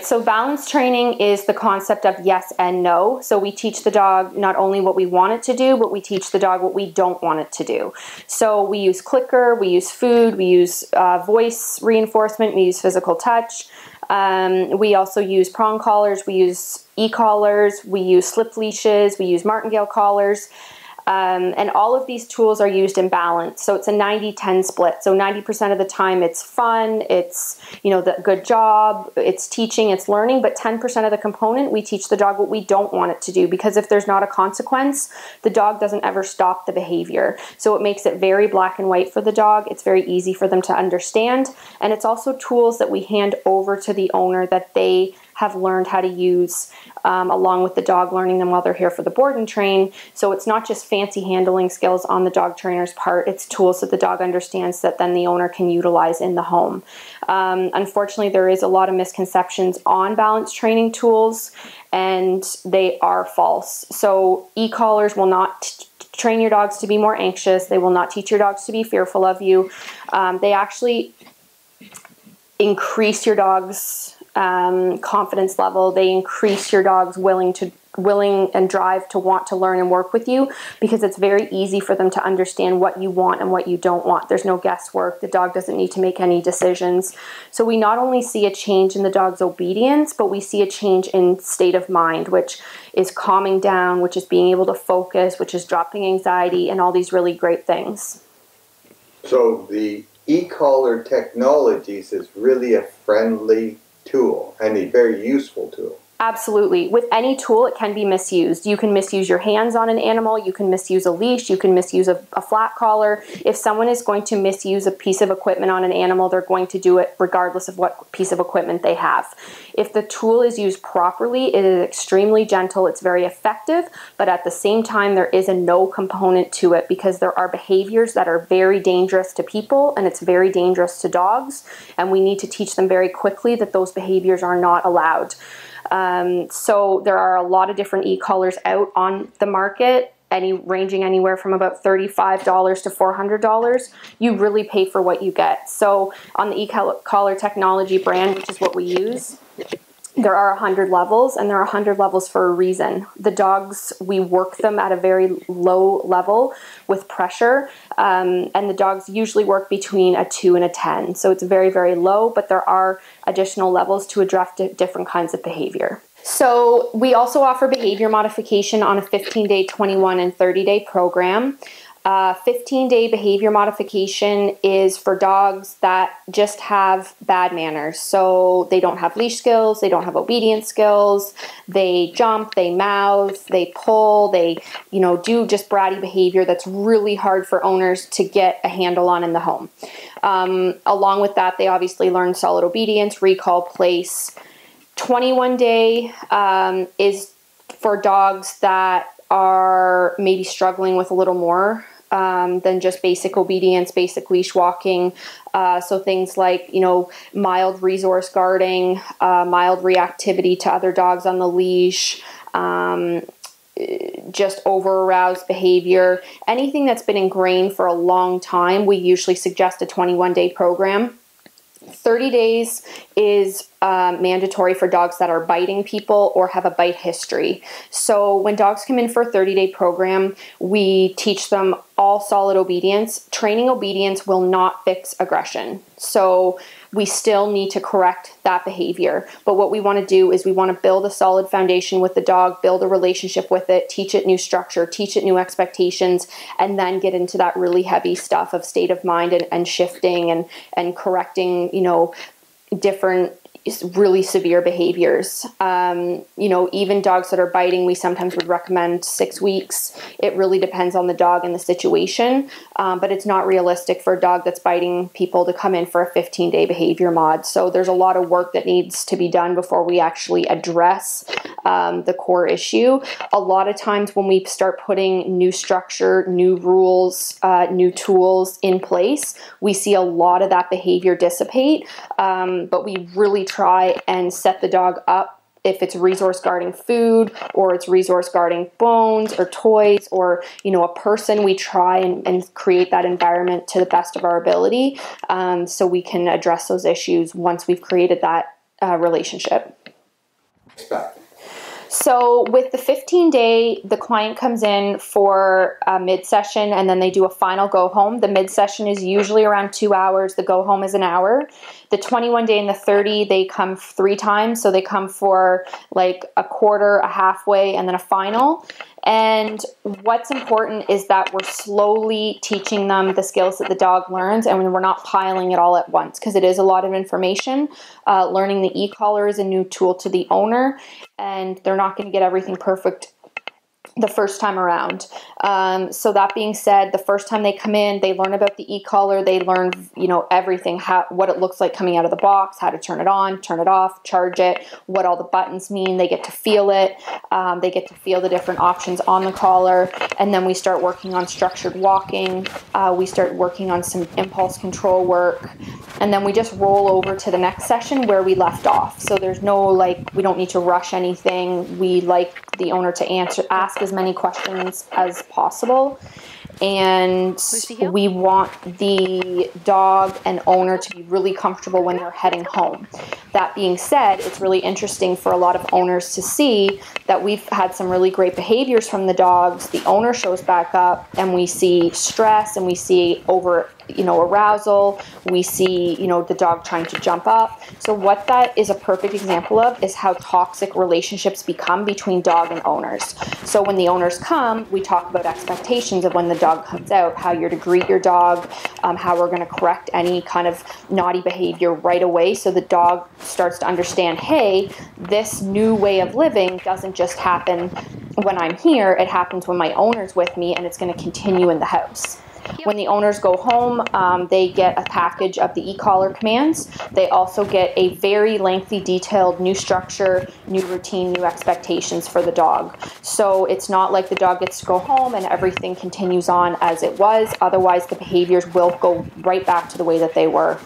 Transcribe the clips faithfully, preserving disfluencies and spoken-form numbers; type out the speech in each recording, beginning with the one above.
So balance training is the concept of yes and no. So we teach the dog not only what we want it to do, but we teach the dog what we don't want it to do. So we use clicker, we use food, we use uh, voice reinforcement, we use physical touch. Um, we also use prong collars, we use e-collars, we use slip leashes, we use martingale collars. Um, and all of these tools are used in balance. So it's a ninety ten split. So ninety percent of the time it's fun, it's, you know, the good job, it's teaching, it's learning, but ten percent of the component, we teach the dog what we don't want it to do, because if there's not a consequence, the dog doesn't ever stop the behavior. So it makes it very black and white for the dog. It's very easy for them to understand. And it's also tools that we hand over to the owner that they have learned how to use, um, along with the dog learning them while they're here for the board and train. So it's not just fancy handling skills on the dog trainer's part, it's tools that the dog understands that then the owner can utilize in the home. Um, unfortunately, there is a lot of misconceptions on balance training tools, and they are false. So e-collars will not train your dogs to be more anxious. They will not teach your dogs to be fearful of you. Um, they actually increase your dog's Um, confidence level. They increase your dog's willing to willing and drive to want to learn and work with you, because it's very easy for them to understand what you want and what you don't want. There's no guesswork. The dog doesn't need to make any decisions. So we not only see a change in the dog's obedience, but we see a change in state of mind, which is calming down, which is being able to focus, which is dropping anxiety, and all these really great things. So the e-collar technologies is really a friendly tool and a very useful tool. Absolutely. With any tool, it can be misused. You can misuse your hands on an animal, you can misuse a leash, you can misuse a, a flat collar. If someone is going to misuse a piece of equipment on an animal, they're going to do it regardless of what piece of equipment they have. If the tool is used properly, it is extremely gentle, it's very effective, but at the same time, there is a no component to it, because there are behaviors that are very dangerous to people and it's very dangerous to dogs, and we need to teach them very quickly that those behaviors are not allowed. Um, so there are a lot of different e-collars out on the market, any ranging anywhere from about thirty-five dollars to four hundred dollars. You really pay for what you get. So on the e-collar technology brand, which is what we use, there are one hundred levels, and there are one hundred levels for a reason. The dogs, we work them at a very low level with pressure, um, and the dogs usually work between a two and a ten. So it's very, very low, but there are additional levels to address different kinds of behavior. So we also offer behavior modification on a fifteen day, twenty-one, and thirty day program. Uh, fifteen day behavior modification is for dogs that just have bad manners. So they don't have leash skills, they don't have obedience skills, they jump, they mouth, they pull, they, you know, do just bratty behavior that's really hard for owners to get a handle on in the home. Um, along with that, they obviously learn solid obedience, recall, place. twenty-one day um, is for dogs that are maybe struggling with a little more Um, than just basic obedience, basic leash walking. Uh, so things like, you know, mild resource guarding, uh, mild reactivity to other dogs on the leash, um, just over-aroused behavior. Anything that's been ingrained for a long time, we usually suggest a twenty-one day program. thirty days is um, mandatory for dogs that are biting people or have a bite history. So when dogs come in for a thirty day program, we teach them all solid obedience. Training obedience will not fix aggression. So we still need to correct that behavior. But what we want to do is we want to build a solid foundation with the dog, build a relationship with it, teach it new structure, teach it new expectations, and then get into that really heavy stuff of state of mind and, and shifting and, and correcting, you know, different really severe behaviors. Um, you know, even dogs that are biting, we sometimes would recommend six weeks. It really depends on the dog and the situation, um, but it's not realistic for a dog that's biting people to come in for a fifteen day behavior mod. So there's a lot of work that needs to be done before we actually address um, the core issue. A lot of times when we start putting new structure, new rules, uh, new tools in place, we see a lot of that behavior dissipate, um, but we really try and set the dog up. If it's resource guarding food, or it's resource guarding bones or toys, or, you know, a person, we try and, and create that environment to the best of our ability, um, so we can address those issues once we've created that uh, relationship. Expect. So with the fifteen day, the client comes in for a mid-session and then they do a final go-home. The mid-session is usually around two hours. The go-home is an hour. The twenty-one day and the thirty, they come three times. So they come for like a quarter, a halfway, and then a final. And what's important is that we're slowly teaching them the skills that the dog learns, and we're not piling it all at once because it is a lot of information. Uh, learning the e-collar is a new tool to the owner, and they're not going to get everything perfect the first time around. Um, so that being said, the first time they come in, they learn about the e-collar. They learn, you know, everything, how, what it looks like coming out of the box, how to turn it on, turn it off, charge it, what all the buttons mean. They get to feel it. Um, they get to feel the different options on the collar. And then we start working on structured walking. Uh, we start working on some impulse control work. And then we just roll over to the next session where we left off. So there's no, like, we don't need to rush anything. We like the owner to answer, ask as many questions as possible. And we want the dog and owner to be really comfortable when they're heading home. That being said, it's really interesting for a lot of owners to see that we've had some really great behaviors from the dogs. The owner shows back up and we see stress and we see over, you know, arousal. We see, you know, the dog trying to jump up. So what that is a perfect example of is how toxic relationships become between dog and owners. So when the owners come, we talk about expectations of when the dog comes out, how you're to greet your dog, um, how we're going to correct any kind of naughty behavior right away. So the dog starts to understand, hey, this new way of living doesn't just happen when I'm here. It happens when my owner's with me, and it's going to continue in the house. When the owners go home, um, they get a package of the e-collar commands. They also get a very lengthy, detailed new structure, new routine, new expectations for the dog. So it's not like the dog gets to go home and everything continues on as it was. Otherwise, the behaviors will go right back to the way that they were.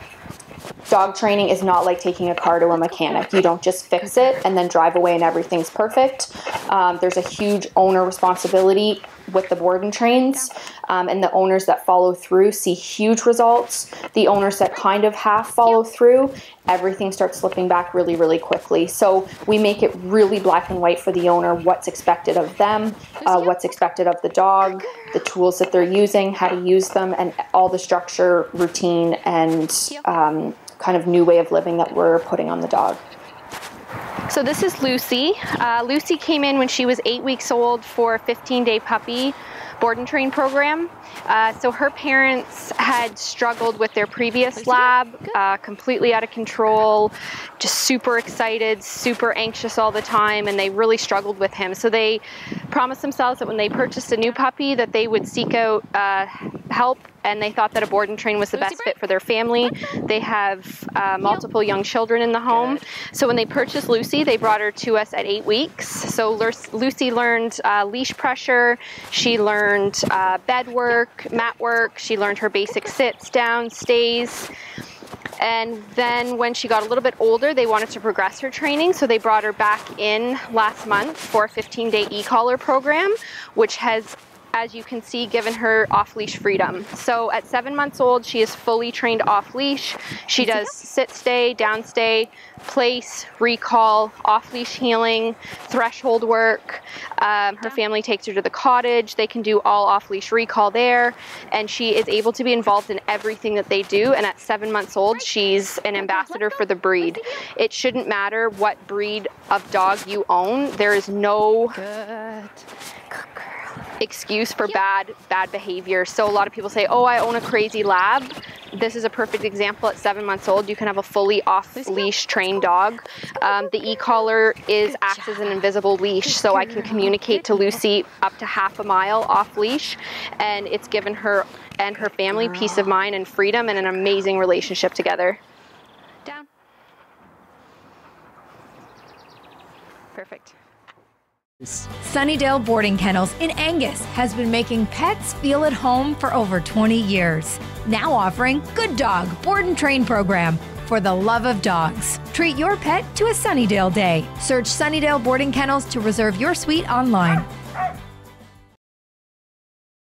Dog training is not like taking a car to a mechanic. You don't just fix it and then drive away and everything's perfect. Um, there's a huge owner responsibility with the board and trains, um, and the owners that follow through see huge results. The owners that kind of half follow through, everything starts slipping back really, really quickly. So we make it really black and white for the owner, what's expected of them, uh, what's expected of the dog, the tools that they're using, how to use them, and all the structure, routine, and um, kind of new way of living that we're putting on the dog. So this is Lucy. Uh, Lucy came in when she was eight weeks old for a fifteen day puppy board and train program. Uh, so her parents had struggled with their previous lab, uh, completely out of control, just super excited, super anxious all the time, and they really struggled with him. So they promised themselves that when they purchased a new puppy that they would seek out uh, help, and they thought that a board and train was the best fit for their family. They have uh, multiple young children in the home. So when they purchased Lucy, they brought her to us at eight weeks. So Lucy learned uh, leash pressure, she learned uh, bed work, mat work, she learned her basic sits, down, stays. And then when she got a little bit older, they wanted to progress her training, so they brought her back in last month for a fifteen day e-collar program, which has, as you can see, given her off-leash freedom. So at seven months old, she is fully trained off-leash. She does sit stay, down stay, place, recall, off-leash healing, threshold work. Um, her family takes her to the cottage. They can do all off-leash recall there. And she is able to be involved in everything that they do. And at seven months old, she's an ambassador for the breed. It shouldn't matter what breed of dog you own. There is no Good. excuse for bad bad behavior. So a lot of people say, oh, I own a crazy lab. This is a perfect example. At seven months old, you can have a fully off-leash trained dog. Um, the e-collar is acts as an invisible leash, so I can communicate to Lucy up to half a mile off-leash, and it's given her and her family peace of mind and freedom and an amazing relationship together. Down. Perfect. Sunnidale Boarding Kennels in Angus has been making pets feel at home for over twenty years. Now offering Good Dog Board and Train Program for the love of dogs. Treat your pet to a Sunnidale day. Search Sunnidale Boarding Kennels to reserve your suite online.